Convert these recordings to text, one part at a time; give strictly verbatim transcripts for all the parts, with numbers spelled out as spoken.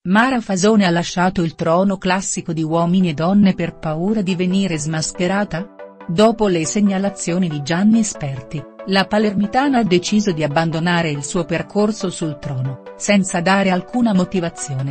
Mara Fasone ha lasciato il trono classico di Uomini e Donne per paura di venire smascherata? Dopo le segnalazioni di Gianni Esperti, la palermitana ha deciso di abbandonare il suo percorso sul trono, senza dare alcuna motivazione.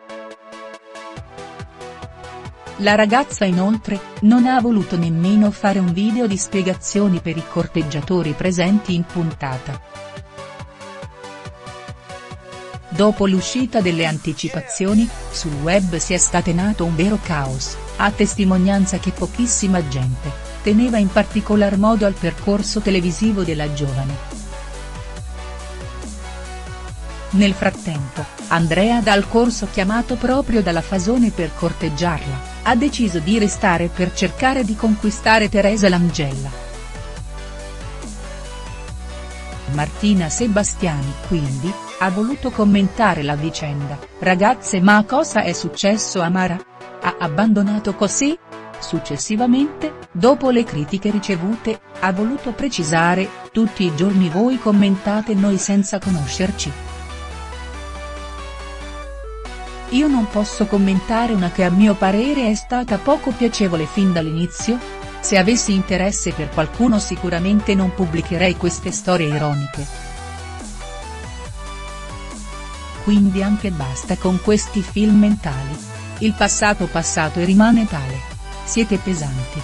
La ragazza inoltre, non ha voluto nemmeno fare un video di spiegazioni per i corteggiatori presenti in puntata. Dopo l'uscita delle anticipazioni, sul web si è scatenato un vero caos, a testimonianza che pochissima gente teneva in particolar modo al percorso televisivo della giovane. Nel frattempo, Andrea Dal Corso, chiamato proprio dalla Fasone per corteggiarla, ha deciso di restare per cercare di conquistare Teresa Langella. Martina Sebastiani quindi, ha voluto commentare la vicenda: "Ragazze, ma cosa è successo a Mara? Ha abbandonato così?". Successivamente, dopo le critiche ricevute, ha voluto precisare: "Tutti i giorni voi commentate noi senza conoscerci. Io non posso commentare una che a mio parere è stata poco piacevole fin dall'inizio. Se avessi interesse per qualcuno sicuramente non pubblicherei queste storie ironiche. Quindi anche basta con questi film mentali. Il passato passato e rimane tale. Siete pesanti".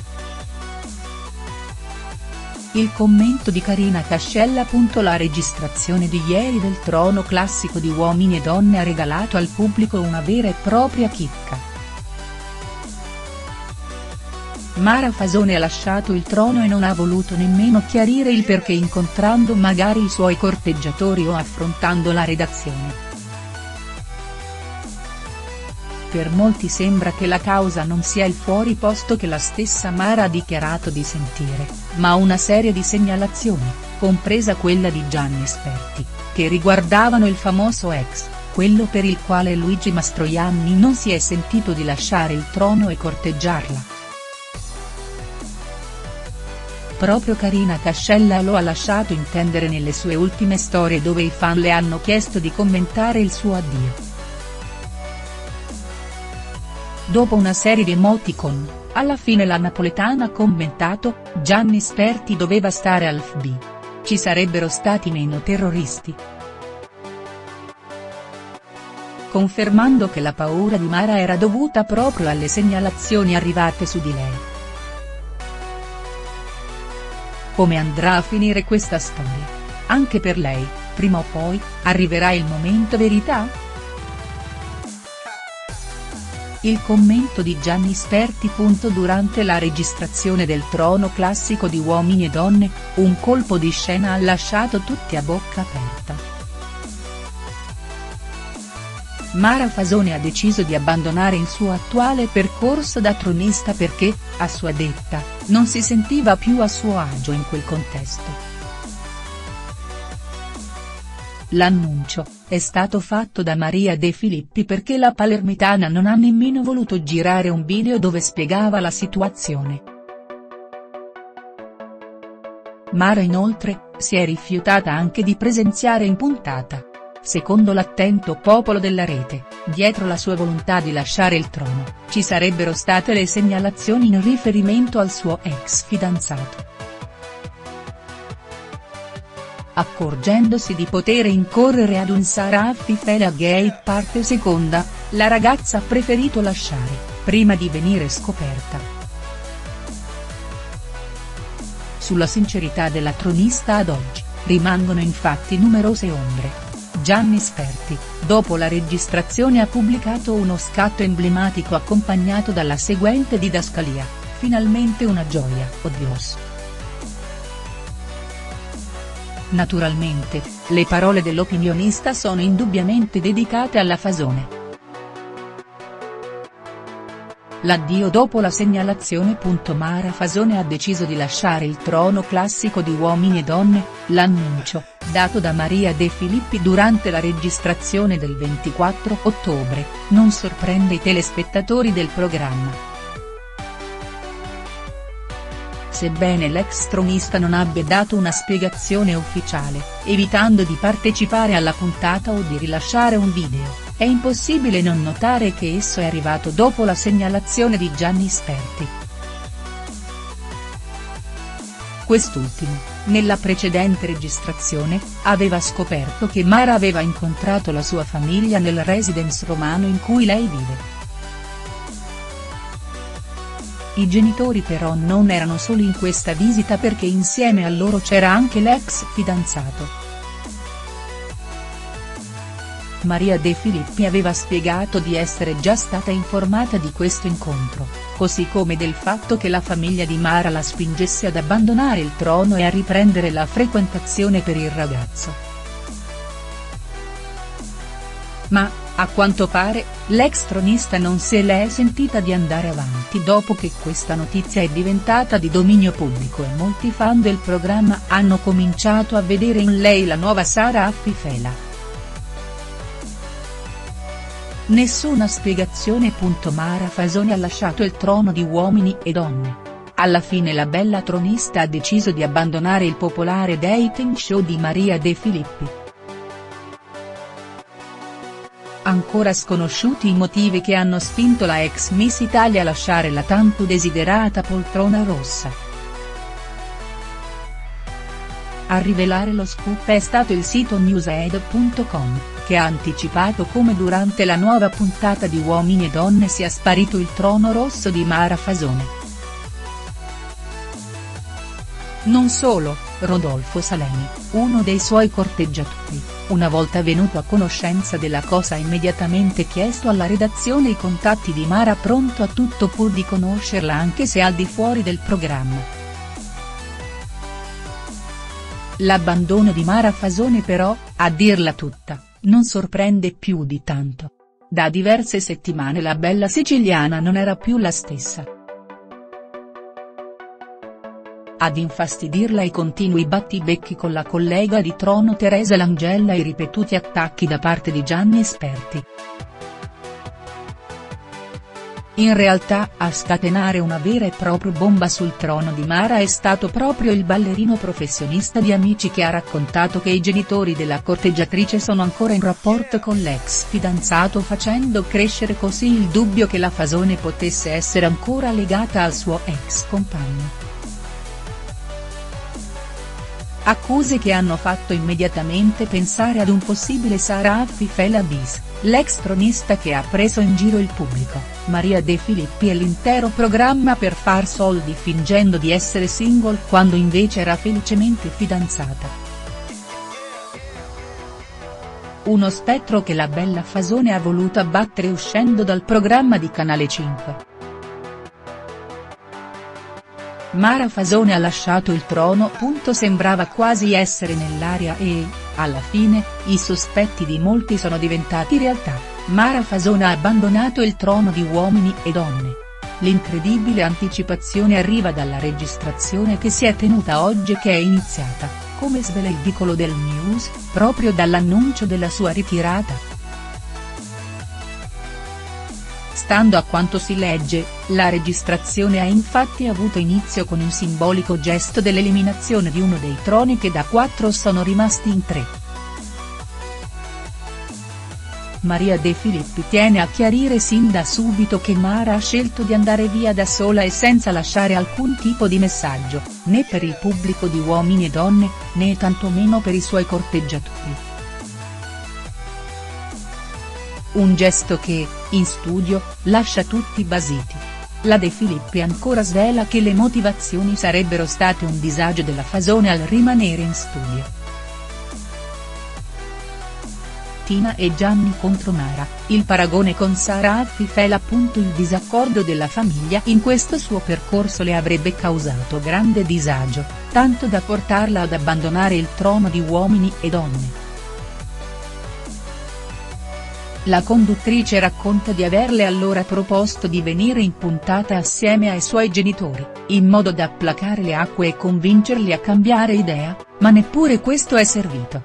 Il commento di Carina Cascella. La registrazione di ieri del trono classico di Uomini e Donne ha regalato al pubblico una vera e propria chicca. Mara Fasone ha lasciato il trono e non ha voluto nemmeno chiarire il perché, incontrando magari i suoi corteggiatori o affrontando la redazione. Per molti sembra che la causa non sia il fuori posto che la stessa Mara ha dichiarato di sentire, ma una serie di segnalazioni, compresa quella di Gianni Esperti, che riguardavano il famoso ex, quello per il quale Luigi Mastroianni non si è sentito di lasciare il trono e corteggiarla. Proprio Carina Cascella lo ha lasciato intendere nelle sue ultime storie, dove i fan le hanno chiesto di commentare il suo addio. Dopo una serie di emoticon, alla fine la napoletana ha commentato: "Gianni Esperti doveva stare al F B. Ci sarebbero stati meno terroristi". Confermando che la paura di Mara era dovuta proprio alle segnalazioni arrivate su di lei. Come andrà a finire questa storia? Anche per lei, prima o poi, arriverà il momento verità? Il commento di Gianni Esperti. Durante la registrazione del trono classico di Uomini e Donne, un colpo di scena ha lasciato tutti a bocca aperta. Mara Fasone ha deciso di abbandonare il suo attuale percorso da tronista perché, a sua detta, non si sentiva più a suo agio in quel contesto. L'annuncio è stato fatto da Maria De Filippi perché la palermitana non ha nemmeno voluto girare un video dove spiegava la situazione. Mara inoltre, si è rifiutata anche di presenziare in puntata. Secondo l'attento popolo della rete, dietro la sua volontà di lasciare il trono, ci sarebbero state le segnalazioni in riferimento al suo ex fidanzato. Accorgendosi di poter incorrere ad un Sarà Fifela Gate parte seconda, la ragazza ha preferito lasciare, prima di venire scoperta. Sulla sincerità della tronista ad oggi, rimangono infatti numerose ombre. Gianni Esperti, dopo la registrazione ha pubblicato uno scatto emblematico accompagnato dalla seguente didascalia: "Finalmente una gioia, oh Dios". Naturalmente, le parole dell'opinionista sono indubbiamente dedicate alla Fasone. L'addio dopo la segnalazione. Mara Fasone ha deciso di lasciare il trono classico di Uomini e Donne, l'annuncio, dato da Maria De Filippi durante la registrazione del ventiquattro ottobre, non sorprende i telespettatori del programma. Sebbene l'ex tronista non abbia dato una spiegazione ufficiale, evitando di partecipare alla puntata o di rilasciare un video, è impossibile non notare che esso è arrivato dopo la segnalazione di Gianni Sperti. Quest'ultimo, nella precedente registrazione, aveva scoperto che Mara aveva incontrato la sua famiglia nel residence romano in cui lei vive. I genitori però non erano soli in questa visita perché insieme a loro c'era anche l'ex fidanzato. Maria De Filippi aveva spiegato di essere già stata informata di questo incontro, così come del fatto che la famiglia di Mara la spingesse ad abbandonare il trono e a riprendere la frequentazione per il ragazzo. Ma, a quanto pare, l'ex tronista non se l'è sentita di andare avanti dopo che questa notizia è diventata di dominio pubblico e molti fan del programma hanno cominciato a vedere in lei la nuova Sara Affifela. Nessuna spiegazione. Mara Fasone ha lasciato il trono di Uomini e Donne. Alla fine la bella tronista ha deciso di abbandonare il popolare dating show di Maria De Filippi. Ancora sconosciuti i motivi che hanno spinto la ex Miss Italia a lasciare la tanto desiderata poltrona rossa. A rivelare lo scoop è stato il sito newsed punto com, che ha anticipato come durante la nuova puntata di Uomini e Donne sia sparito il trono rosso di Mara Fasone. Non solo, Rodolfo Salemi, uno dei suoi corteggiatori, una volta venuto a conoscenza della cosa ha immediatamente chiesto alla redazione i contatti di Mara, pronto a tutto pur di conoscerla anche se al di fuori del programma. L'abbandono di Mara Fasone però, a dirla tutta, non sorprende più di tanto. Da diverse settimane la bella siciliana non era più la stessa. Ad infastidirla i continui battibecchi con la collega di trono Teresa Langella e i ripetuti attacchi da parte di Gianni Sperti. In realtà a scatenare una vera e propria bomba sul trono di Mara è stato proprio il ballerino professionista di Amici che ha raccontato che i genitori della corteggiatrice sono ancora in rapporto con l'ex fidanzato, facendo crescere così il dubbio che la Fasone potesse essere ancora legata al suo ex compagno. Accuse che hanno fatto immediatamente pensare ad un possibile Sara Affifela bis, l'ex tronista che ha preso in giro il pubblico, Maria De Filippi e l'intero programma per far soldi fingendo di essere single quando invece era felicemente fidanzata. Uno spettro che la bella Fasone ha voluto abbattere uscendo dal programma di Canale cinque. Mara Fasone ha lasciato il trono. Sembrava quasi essere nell'aria e, alla fine, i sospetti di molti sono diventati realtà, Mara Fasone ha abbandonato il trono di Uomini e Donne. L'incredibile anticipazione arriva dalla registrazione che si è tenuta oggi e che è iniziata, come svela il vicolo del News, proprio dall'annuncio della sua ritirata. Stando a quanto si legge, la registrazione ha infatti avuto inizio con un simbolico gesto dell'eliminazione di uno dei troni che da quattro sono rimasti in tre. Maria De Filippi tiene a chiarire sin da subito che Mara ha scelto di andare via da sola e senza lasciare alcun tipo di messaggio, né per il pubblico di Uomini e Donne, né tantomeno per i suoi corteggiatori. Un gesto che, in studio, lascia tutti basiti. La De Filippi ancora svela che le motivazioni sarebbero state un disagio della Fasone al rimanere in studio. Tina e Gianni contro Mara, il paragone con Sara Affifela. Il disaccordo della famiglia in questo suo percorso le avrebbe causato grande disagio, tanto da portarla ad abbandonare il trono di Uomini e Donne. La conduttrice racconta di averle allora proposto di venire in puntata assieme ai suoi genitori, in modo da placare le acque e convincerli a cambiare idea, ma neppure questo è servito.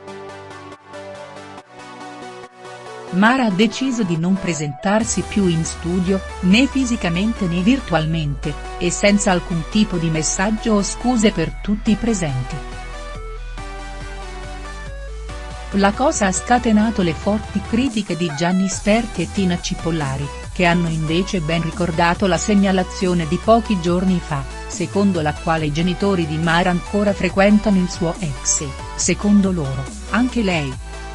Mara ha deciso di non presentarsi più in studio, né fisicamente né virtualmente, e senza alcun tipo di messaggio o scuse per tutti i presenti. La cosa ha scatenato le forti critiche di Gianni Sperti e Tina Cipollari, che hanno invece ben ricordato la segnalazione di pochi giorni fa, secondo la quale i genitori di Mara ancora frequentano il suo ex e, secondo loro, anche lei.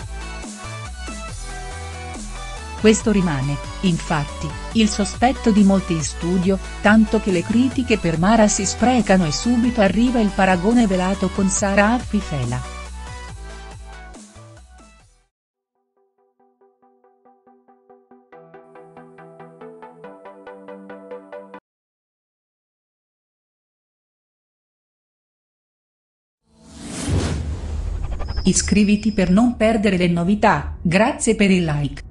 Questo rimane, infatti, il sospetto di molti in studio, tanto che le critiche per Mara si sprecano e subito arriva il paragone velato con Sara Affifela. Iscriviti per non perdere le novità, grazie per il like.